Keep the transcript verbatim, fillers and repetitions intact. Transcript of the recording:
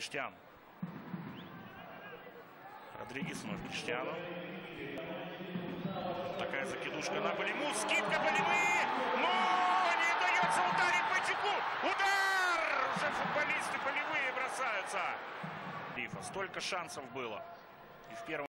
Криштиану. Родригес вновь Криштиану. Такая закидушка на Балиму. Скидка Балимы! Но не удается ударить Бойчуку! Удар! Уже футболисты полевые бросаются. Столько шансов было. И в первом